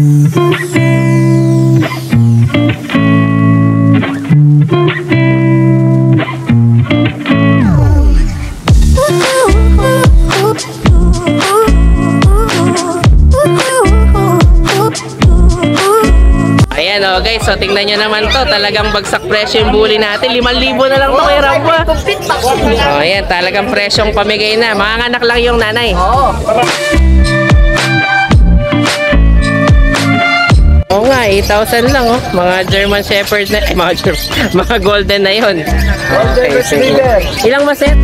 Ayan o guys, so tingnan nyo naman to, talagang bagsak presyo yung bully natin. 5,000 na lang to kay Ramba. O ayan, talagang presyong pamigay na. Mga anak lang yung nanay. Oo nga, 8,000 lang oh. Mga German Shepherd na, mga golden na yun. Okay, sige. Ilang maset?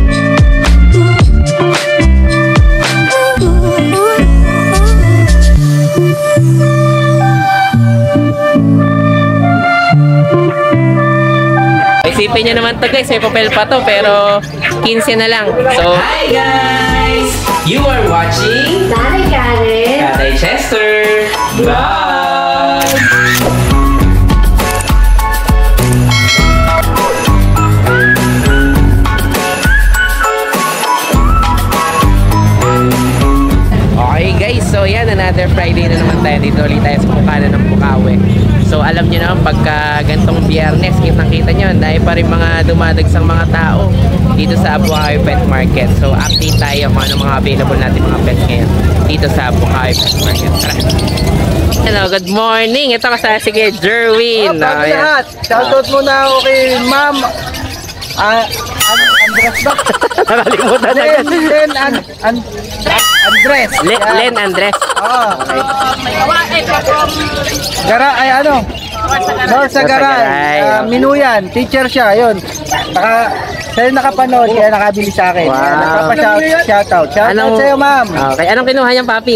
Isipin nyo naman to guys, may papel pa to, pero 15 na lang. So, hi guys! You are watching Nanay Karen, Tatay Chester. Bye! Okay guys, so yan, another Friday na naman tayo. Dito ulit tayo sa Bukana ng Bukawi. So alam nyo naman, pagka gantong biyernes, kitang-kita nyo, dahil pa rin mga dumadagsang mga tao dito sa Bukawi Pet Market. So update tayo kung ano mga available natin mga pets ngayon dito sa Bukawi Pet Market. Tara! Hello, good morning! Ito kasama si kay Jerwin. Bago lahat, shoutout muna ako kay Ma'am Andres ba? Nakalimutan na yan. Andres. Len Andres. Oo. Okay. Gara, ay ano? Norsa Garay. Minuyan. Teacher siya, yun. Sa'yo nakapanood, kaya nakabili sa akin. Wow. Shoutout. Shoutout sa'yo, ma'am. Okay, anong kinuha niyang papi?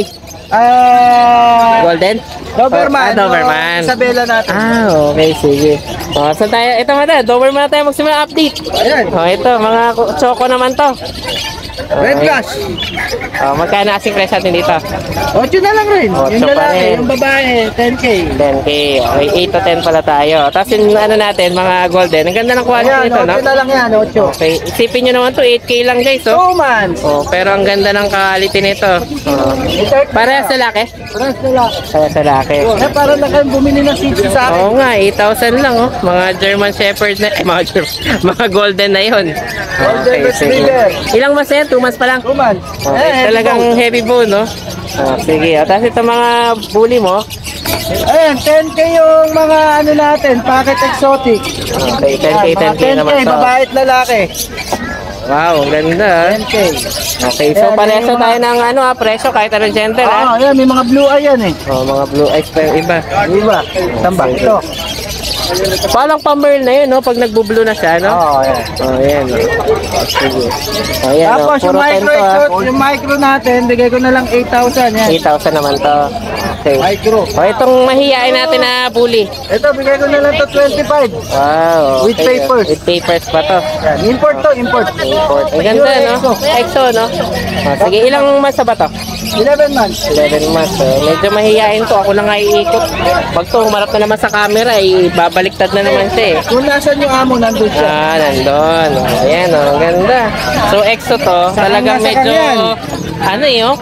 Golden? Doberman. Doberman. Isabela natin. Okay, sige. Saan tayo? Ito mata, Doberman na tayo magsimula update. Ayan. Ito, mga choco naman to. Red Flash. Magkano asing price natin dito? 8 na lang rin. 8 Yung pa lalaki, rin. yung babae, 10K. 10K. Okay, 8 to 10 pala tayo. Tapos yung ano natin, mga golden. Ang ganda ng quality Ayan, nito, no? 8 na lang yan, 8. Okay, isipin nyo naman to, 8K lang guys, oh. 2 months. Pero ang ganda ng quality nito. Parehas sa laki? Parehas na lang. Parehas sa laki. Para na kayong bumili ng sitio sa akin. Oo nga, 8,000 lang oh. Mga German Shepherd na, mga golden na yun. Golden Retriever. Ilang months yan? 2 months pa lang? 2 months. Okay, talagang heavy bone, no? Sige, tapos ito mga bully mo. Ayan, 10K yung mga ano natin, packet exotic. Okay, 10K, 10K naman 10K, to. babae at lalaki. Wow, ang ganda. 10K. Okay, so parehas na tayo ng ano presyo kahit anong gender ha? Ayan, may mga blue eye yan eh. Mga blue eyes pa yung iba. Diba? Tamba, ito. Parang pa-merl na yun, no? Pag nagbo-blue na siya, no? Ayan. Ayan. Sige. Ayan, Tapos yung micro exotic, yung micro natin, bigay ko na lang 8,000 yan. 8,000 naman to. Okay. Micro. Itong mahihain natin na bully. Ito, bigay ko na lang to 25. Wow. With papers. With papers pa to. Yan, import to, import. Import. Ang ganda, no? Exo, no? Sige, ilang months na ba to? 11 months. 11 months. Medyo mahihain to. Ako lang nga iikot. Pag to, humarap na naman sa camera, babaliktad na naman siya eh. Kung nasan yung amo, nandun siya. Nandun. Ayan, ang ganda. So, EXO to, talagang nasa medyo, kanyan? ano yun,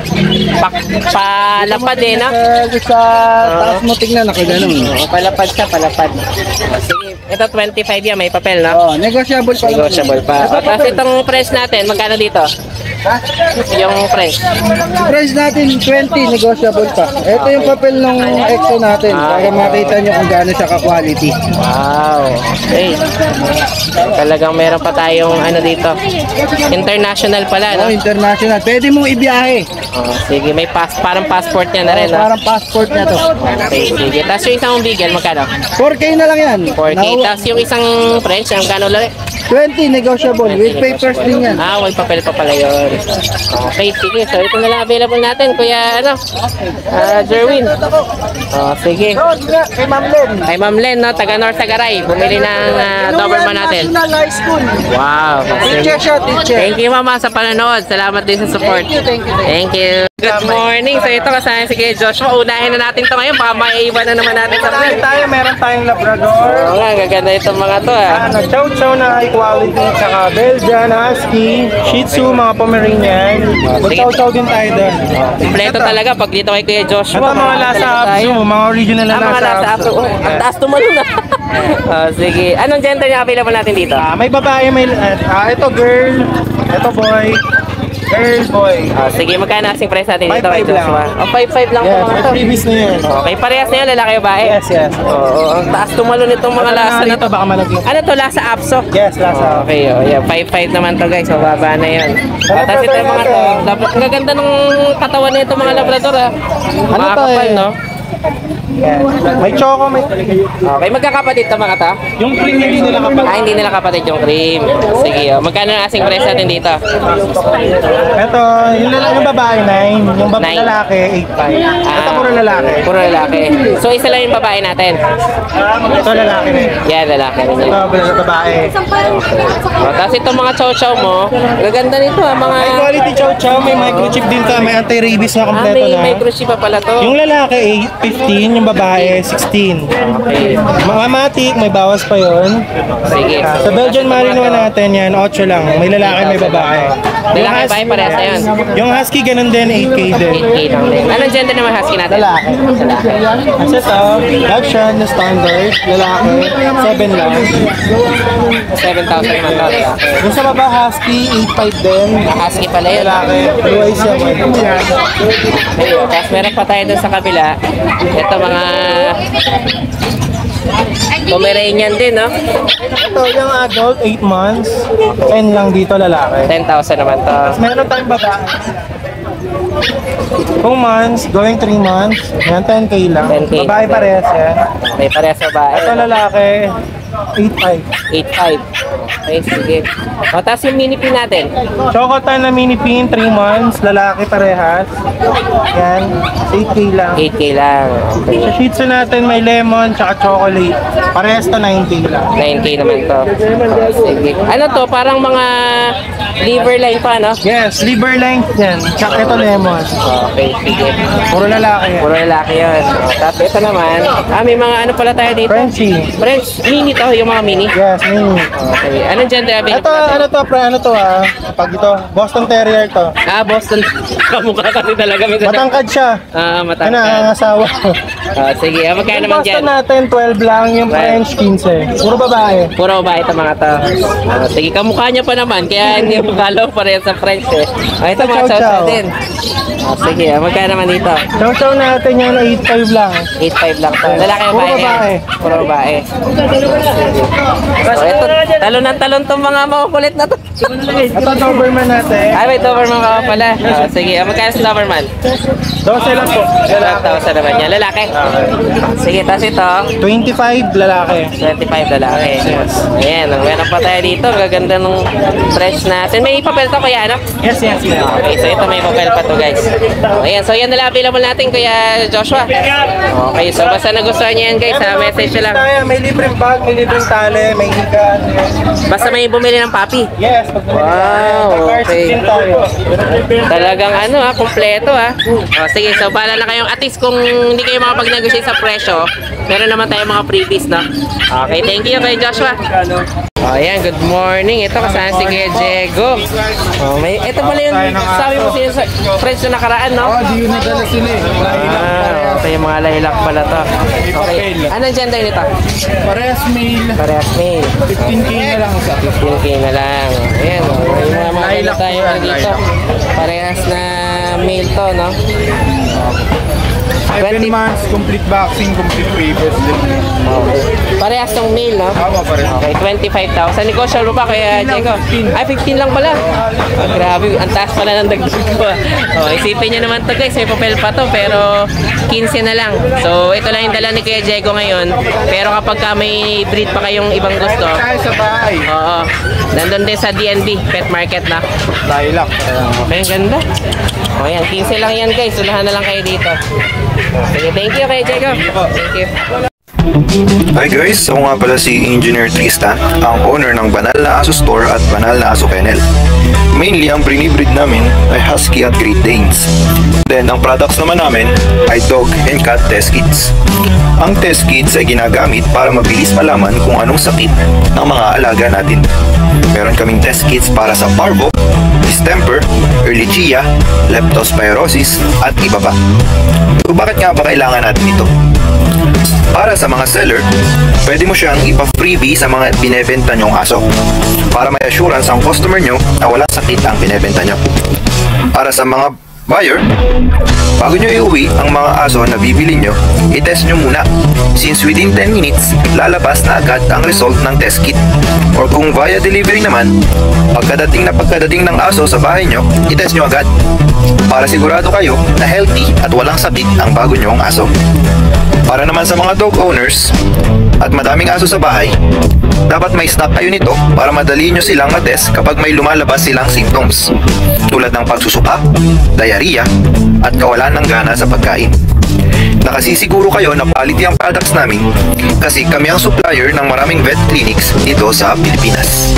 palapad eh, no? Sa taas mo tingnan, nakaganon. Palapad siya, palapad. Sige, ito 25 yan, may papel, no? Negotiable pa. Negotiable pa. Tapos itong price natin, magkano dito? Ha? Yung price. Price natin 20, negotiable pa. Ito yung papel ng EXO natin para makita nyo kung gaano siya ka-quality. Wow. Okay. Talagang meron pa tayong ano dito. International pala, no? International. Pwede mong ibiyahe. Sige, may parang passport niya na rin, no? Parang passport na to. Okay, sige. Tapos yung isang bigel, magkano? 4K na lang yan. 4K. Tapos yung isang French, ang gano'n lang? 20, negotiable. With papers din yan. May papel pa pala yun. Okay, sige. So, ito na lang available natin, Kuya, Jerwin. Sige. Kay Ma'am Len. Ay, Ma'am Len, no? Taga North Sagaray. Bumili ng Doberman natin. National High School. Wow. Teacher siya, teacher. Thank you, Mama, sa panonood. Salamat din sa support. Thank you. Thank you. Good morning. So ito kasama si Kuya Joshua. Unahin na natin ito ngayon. Baka maiiwan na naman natin sa vlog. Meron tayong Labrador. Oo nga, gaganda itong mga to Chow Chow na high quality, tsaka Belgian, Husky, Shih Tzu, mga Pomeranian. Chow Chow din tayo doon. Kompleto talaga pag dito kay Kuya Joshua. Ito mga Lhasa Apso, mga original na mga Lhasa Apso. Ang taas tumalun na. Sige. Anong gender niya available natin dito? May babae, may ito girl, ito boy. Girl, boy. Sige, magkano asking price natin dito kay 5'5" Joshua? 5'5" lang Yes, mga to. previous na yun. Okay, parehas na yun, lalaki o babae? Yes, yes. Oo, ang taas tumalon itong mga Lhasa na to. Baka malaglag. Ano to, Lhasa Apso? Yes, Lhasa. Okay, yeah, 5'5" naman to guys, mababa na yun. Tapos ito yung mga to, ang gaganda ng katawan nito mga Labrador Ano to kapal, eh? no? Yes. May choco, may... Okay, magkakapatid to mga to? Yung cream hindi nila kapag... Hindi nila kapatid yung cream. Sige, magkano ang asking price natin dito? Ito, yung babae 9, yung lalaki 8'5". Ito puro lalaki. Puro lalaki. So isa lang yung babae natin? Ito lalaki na yun. Yan, lalaki rin yan. Ito babae. Tapos itong mga chow-chow mo, gaganda nito mga... High quality chow chow, may microchip din ta, may anti-rabies na kompleto may na. microchip pa pala to. Yung lalaki 15, yung babae 16. Okay. Mga matik, may bawas pa yon. Sige. Sa Belgian Malinois natin yan, 8 lang. May lalaki, may babae. Lalaki ba? Parehas na yun? Yung Husky ganun din, 8K din. 8K lang din. Anong gender naman husky natin? Lalaki. Kasi ito, Dachshund na standard, lalaki, 7 lang. 7,000 naman to. Yung sa baba, Husky, 8'5 din. Husky pala yun. Lalaki, blue eyes yan. Tapos meron pa tayo dun sa kabila. Ito mga Pomeranian din, no? Ito, yung adult, 8 months. 10 lang dito, lalaki. 10,000 naman to. Meron tayong babae. 2 months, going 3 months. Yan, 10K lang. 10K. Babae parehas yan. May parehas sa babae. Ito lalaki, 8'5". 8,500. Okay, sige. O, tapos yung mini pin natin. Chocotan na mini pin, 3 months, lalaki parehas. Yan, 8K lang. 8K lang. Okay. Sa Shih Tzu natin may lemon, tsaka chocolate. Parehas to 9K lang. 9K naman to. Sige. Ano to? Parang mga liver line pa, no? Yes, liver length yan. Tsaka ito lemon. Okay, sige. Puro lalaki yan. Puro lalaki yun. Tapos ito naman, may mga ano pala tayo dito? Frenchie. French, mini to, yung mga mini. Yes, mini. Okay. Anong gender available Ito, natin? ano to, pre, ano to pag ito, Boston Terrier to. Boston. Kamukha kasi talaga. Matangkad siya. Ano, Matangkad. ang asawa. Sige, magkano Yung naman Boston dyan? natin, 12 lang. Yung French, 15. Puro babae. Puro ba ito mga to? Sige, kamukha niya pa naman, kaya hindi mo kalaw pa rin sa French eh. Ito mga Chow-chow. chow-chow din. Sige, magkano naman dito? Chow chow natin yan, 8.5 lang. 8,500 lang to. Lalaki o Puro babae? babae. Puro babae. So, ito, talon ng talon tong mga makukulit na to. Ito, Doberman natin. May Doberman ka pala. Sige, magkano sa Doberman? 12 lang po. 12,000 naman yan. Lalaki? Sige, tapos ito, 25, lalaki. 25 lalaki. Ayan, meron pa tayo dito. Gaganda ng fresh natin. May papel to kaya ano? Yes, yes, yes. Okay, so ito may papel pa to guys. Ayan, so yan na lang available natin Kuya Joshua. Okay, so basta nagustuhan niyo yan guys, message nyo lang. May libreng bag, may libreng tali, may higan. Basta may bumili ng papi. Yes, pag Wow, okay. tayo. Talagang ano kompleto sige, so bahala na kayong at least kung hindi kayo makapag-negotiate sa presyo, meron naman tayong mga freebies, no? Okay, thank you kay Joshua. Ayan, good morning. Ito kasama si Kuya Diego. Ito pala yung sabi mo sa friends na nakaraan, no? Di yun nadala sila eh. Okay, yung mga lahilak pala to. Okay, anong gender nito? Parehas male, Parehas male. 15K na lang sa 15K na lang. Ayan, yung mga lahilak tayo dito. Parehas na male to, no? 7 months, complete vaccine, complete papers din. Parehas tong male, no? Parehas. Okay, 25,000. Negotiable pa kaya Diego? Ay, 15 lang pala. Grabe, ang taas pala ng dagdag ko. Isipin nyo naman to guys, may papel pa to, pero 15 na lang. So, ito lang yung dala ni Kuya Diego ngayon. Pero kapag ka may breed pa kayong ibang gusto, Tayo sa bahay. oo, nandun din sa DNB Pet Market na. Lilac. Okay, ang ganda. O yan, 15 lang yan guys. Unahan na lang kayo dito. Sige, thank you Kuya Diego. Thank you. Hi guys, ako nga pala si Engineer Tristan, ang owner ng Banal na Aso Store at Banal na Aso Kennel. Mainly, ang brinibreed namin ay Husky at Great Danes. Then, ang products naman namin ay Dog and Cat Test Kits. Ang test kits ay ginagamit para mabilis malaman kung anong sakit ng mga alaga natin. Meron kaming test kits para sa parvo, distemper, ehrlichia, leptospirosis, at iba pa. So, bakit nga ba kailangan natin ito? Para sa mga seller, pwede mo siyang ipa-freebie sa mga binebenta nyong aso para may assurance ang customer nyo na walang sakit ang binebenta nyo. Para sa mga buyer, bago nyo iuwi ang mga aso na bibili nyo, i-test nyo muna since within 10 minutes, lalabas na agad ang result ng test kit. Or kung via delivery naman, pagkadating ng aso sa bahay nyo, i-test nyo agad para sigurado kayo na healthy at walang sakit ang bago nyong aso. Para naman sa mga dog owners at madaming aso sa bahay, dapat may stock kayo nito para madali nyo silang matest kapag may lumalabas silang symptoms tulad ng pagsusuka, diarrhea, at kawalan ng gana sa pagkain. Nakasisiguro kayo na quality ang products namin kasi kami ang supplier ng maraming vet clinics dito sa Pilipinas.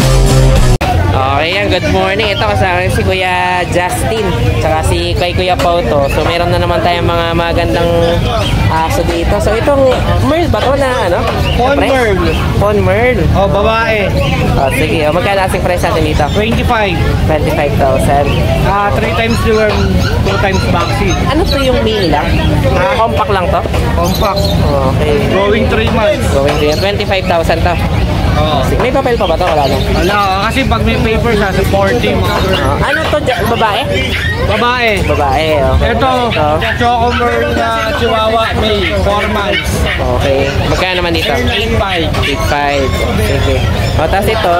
Okay, yan. Good morning. Ito kasama si Kuya Justin tsaka si Kuya Pauto. So meron na naman tayong mga magandang aso dito. So itong Merl ba to na ano? Pon Merl. Pon Merl. Oh, babae. Sige. Magkano asking price natin dito? 25. 25,000. 3 times deworm, 2 times vaccine. Ano to yung mini lang? Compact lang to? Compact. Okay. Growing 3 months. Going to yan. 25,000 to. May papel pa ba to? Wala na. Wala, kasi pag may papers sa 40 mga Ano to? Babae? babae. Babae. Okay. Ito, Choco Merl na Chihuahua, may 4 months. Okay. Magkano naman dito? 8.5. 8.5. Sige. O, tapos ito,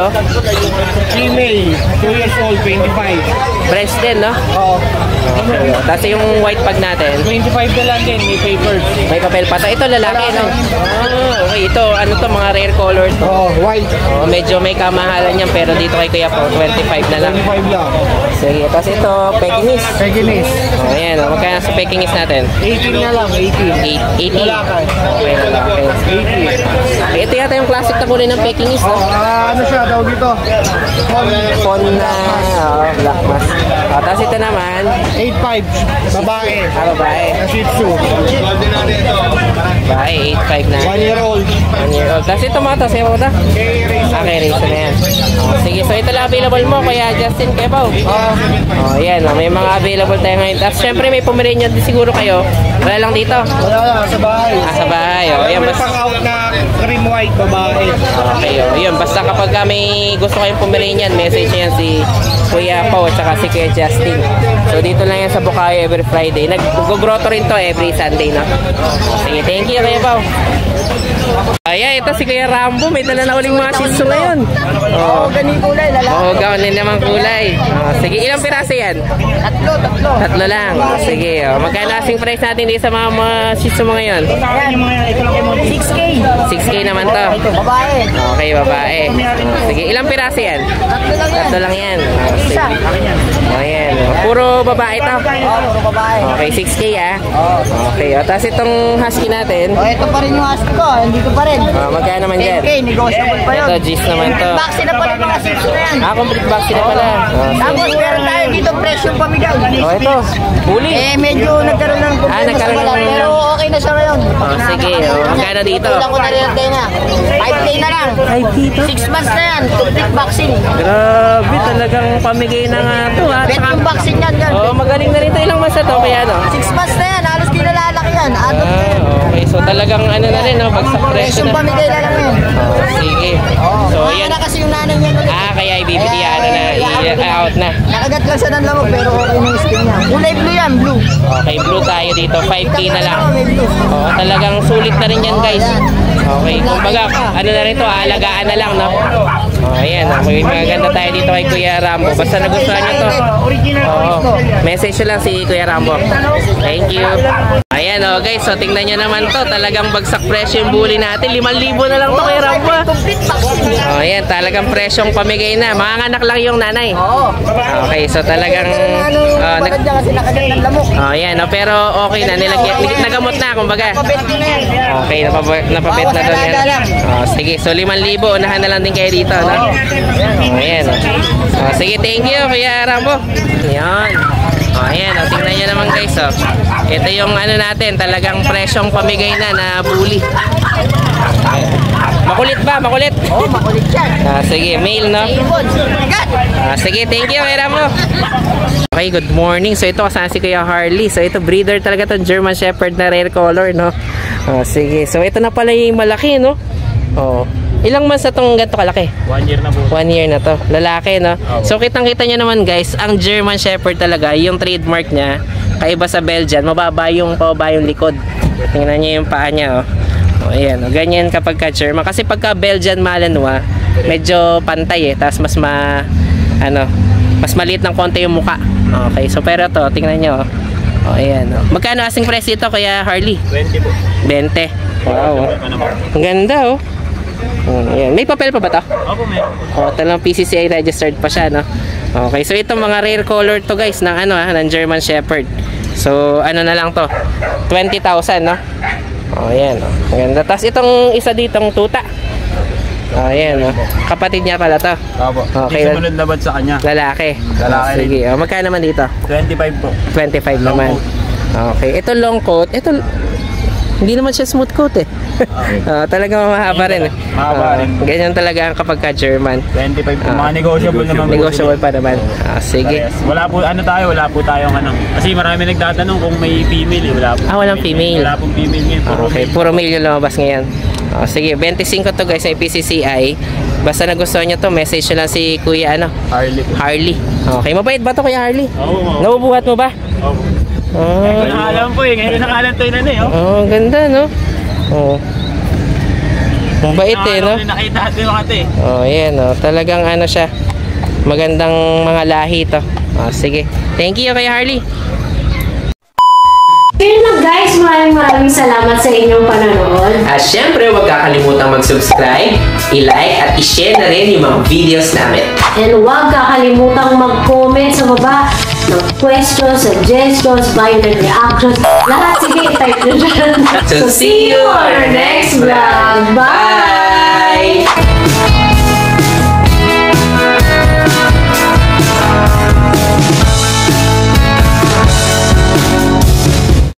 Female, 2 years old, 25. breast din, no? Oo. Okay. Tapos yung white pag natin, 25 na lang din, may papers. may papel pa to. Ito lalaki, no? Okay. Ito, ano to, mga rare color to. Oo, white. Medyo may kamahalan yan, pero dito kay Kuya po, 25 na lang. 25 lang. Sige. Tapos ito, Pekingese. Pekinese. Ayan, magkano sa Pekingese natin? 18 na lang, 18. 18. Lalaki. Okay, lalaki. 18. Ito yata yung classic na kulay ng Pekingese, no? Ano siya, daw dito? Phone na, black mask. Tapos ito naman, 8.5, babae. babae. Na Shih Tzu. Babae, 8.5 na. 1 year old. 1 year old. Tapos ito mga to, sa'yo ba? Okay, race na yan. Sige, so ito lang available mo, Kuya Justin Kebaw. Yan, may mga available tayo ngayon. Tapos syempre may Pomeranian din siguro kayo. Wala lang dito. Wala lang, sa bahay. Sa bahay. Yan, May basta. pang-out na cream white, babae. Okay, yun. Basta kapag may gusto kayong Pomeranian, message niyan si Kuya Pao at saka si Kuya Justin. So dito lang yan sa Bukayo every Friday. Nag-groto rin to every Sunday, no? Sige, thank you, Kuya Pao. Ayan, ito si Kuya Rambo. May dala na uling mga Shih Tzu ngayon. Ganito kulay, lalaki. Gawin naman kulay. Sige, ilang piraso yan? Tatlo lang. Sige, magkano asking price natin dito sa mga Shih Tzu mo ngayon? Yan, ito lang kayo 6K. 6K naman to. Babae. Okay, babae. Sige, ilang piraso yan? Tatlo lang yan. Sige. Ayan. Puro babae to? Puro babae. Okay, 6K Okay, tapos itong husky natin. Ito pa rin yung ask ko, hindi ko pa rin. Magkano naman dyan? 10K, negotiable pa yun. Ito, G's naman to. Vaccine na pa rin mga 6 na yan. Complete vaccine na pala. Tapos meron tayo dito presyong pamigay. Ito. Huli. Medyo nagkaroon ng problema sa nagkaroon balat, ng- pero okay na siya ngayon. Sige, magkano dito? Wala ko na rin ang na. 5K na lang. 5K to? 6 months na yan, complete vaccine. Grabe, talagang pamigay na nga to, ha? Bet yung vaccine yan. Magaling na rin to. Ilang months na to, kaya no? 6 months na yan, halos di nalalaki yan. Adult na yan. Okay, so talagang ano na rin, no? Bagsak presyo Presyong na. pamigay na lang yan. Sige. So, yan. na kasi yung nanay niya. Kaya ibibigay ano na, i-out na. Nakagat lang siya ng lamok pero okay na yung skin niya. Kulay blue yan, blue. Okay, blue tayo dito. 5K na lang. May blue. Talagang sulit na rin yan, guys. Okay, kumbaga, ano na rin to, alagaan na lang, no? Ayan, may maganda tayo dito kay Kuya Rambo. Basta nagustuhan nyo to. Original. Message nyo lang si Kuya Rambo. Thank you. Ayan, ayan o guys, so tingnan nyo naman to, talagang bagsak presyo yung bully natin, 5,000 na lang to kay Rambo. O ayan, talagang presyong pamigay na, manganganak lang yung nanay. Okay, so talagang ayan, no, pero okay na, nagamot na kumbaga. Okay, napabit na doon yan. Sige, so 5,000, unahan na lang din kayo dito, no? Ayan, sige, thank you Kuya Rambo. Ayan. Ayan, tingnan nyo naman guys, ito yung ano natin, talagang presyong pamigay na bully. Makulit ba? Makulit? Oo, makulit yan. Sige, male, no? Sige, thank you Kuya Rambo. Okay, good morning. So ito kasama si Kuya Harley. So ito breeder talaga itong German Shepherd na rare color, no? Sige, so ito na pala yung malaki, no? Ilang months na itong ganito kalaki? 1 year na po. 1 year na to. Lalaki, no? So kitang-kita nyo naman guys, ang German Shepherd talaga, yung trademark niya, kaiba sa Belgian, mababa yung likod. Tingnan nyo yung paa niya, ayan, ganyan kapag ka German. Kasi pagka Belgian Malinois, medyo pantay tapos mas mas maliit ng konti yung muka. Okay, so pero to, tingnan nyo, ayan, magkano asking price ito Kuya Harley? 20 po. 20. Wow. Ang ganda, ayan. May papel pa ba to? Opo, meron. Talang PCCI registered pa siya, no? Okay, so ito mga rare color to guys ng ng German Shepherd. So ano na lang to? 20,000, no? Ayan, ang ganda. Tapos itong isa ditong tuta. Ayan, kapatid niya pala to. Opo. Okay. Yung sumunod na ba sa kanya? Lalaki. Sige, magkano naman dito? 25 po. 25 naman. Okay, ito long coat. Ito hindi naman siya smooth coat talagang mahaba rin. Mahaba rin. Ganyan talaga ang kapag ka-German. 25 po. Mga negotiable naman. Negotiable pa naman. Sige. Wala po tayong Kasi marami nagtatanong kung may female. Wala po. Walang female. Wala pong female ngayon. Okay, puro male yung lumabas ngayon. Sige, 25 to guys ay PCCI. Basta nagustuhan nyo to, message nyo lang si Kuya Harley. Okay, mabait ba to Kuya Harley? Oo. Nabubuhat mo ba? Oo. Ngayon ko nakalam po Ngayon ko nakalam to yun ang ganda, no? Mabait no? Nakita natin mga ate. Ayan, talagang siya. Magandang mga lahi to. Sige. Thank you Kuya Harley. Yun lang guys, maraming salamat sa inyong panonood. At syempre, huwag kakalimutang mag-subscribe, i-like at i-share na rin yung mga videos namin. And huwag kakalimutang mag-comment sa baba ng questions, suggestions, violent reactions. Lahat, sige, type nyo dyan. So see you on our next vlog. Bye!